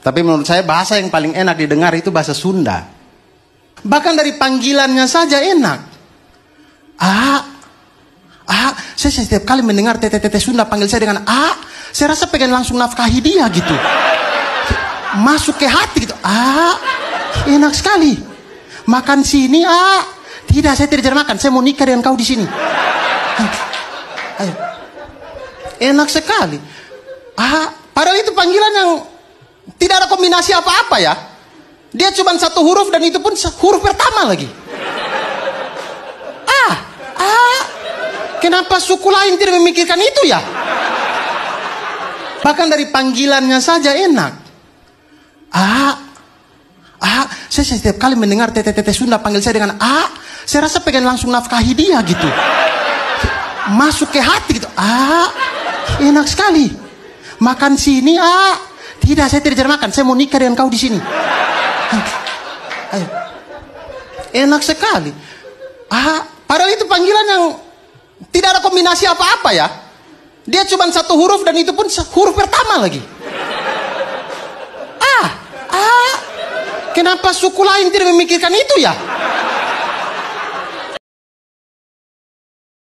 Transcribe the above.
Tapi menurut saya bahasa yang paling enak didengar itu bahasa Sunda. Bahkan dari panggilannya saja enak. Saya setiap kali mendengar tete-tete Sunda panggil saya dengan saya rasa pengen langsung nafkahi dia gitu. Masuk ke hati gitu. Enak sekali. Makan sini, Tidak, saya tidak makan. Saya mau nikah dengan kau di sini. Ayo. Enak sekali. Padahal itu panggilan yang tidak ada kombinasi apa-apa ya. Dia cuma satu huruf dan itu pun huruf pertama lagi. Kenapa suku lain tidak memikirkan itu ya? Bahkan dari panggilannya saja enak. Saya setiap kali mendengar tete-tete Sunda panggil saya dengan saya rasa pengen langsung nafkahi dia gitu. Masuk ke hati gitu. Enak sekali. Makan sini, Tidak, saya tidak makan. Saya mau nikah dengan kau di sini. Ayo. Enak sekali. Padahal itu panggilan yang tidak ada kombinasi apa-apa ya. Dia cuma satu huruf dan itu pun huruf pertama lagi. Kenapa suku lain tidak memikirkan itu ya?